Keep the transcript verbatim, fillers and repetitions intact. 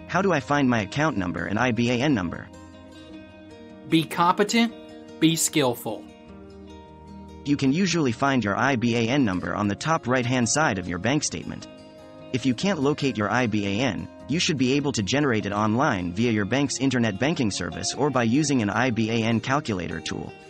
How do I find my account number and I B A N number? Be competent, be skillful. You can usually find your I B A N number on the top right-hand side of your bank statement. If you can't locate your I B A N, you should be able to generate it online via your bank's internet banking service or by using an I B A N calculator tool.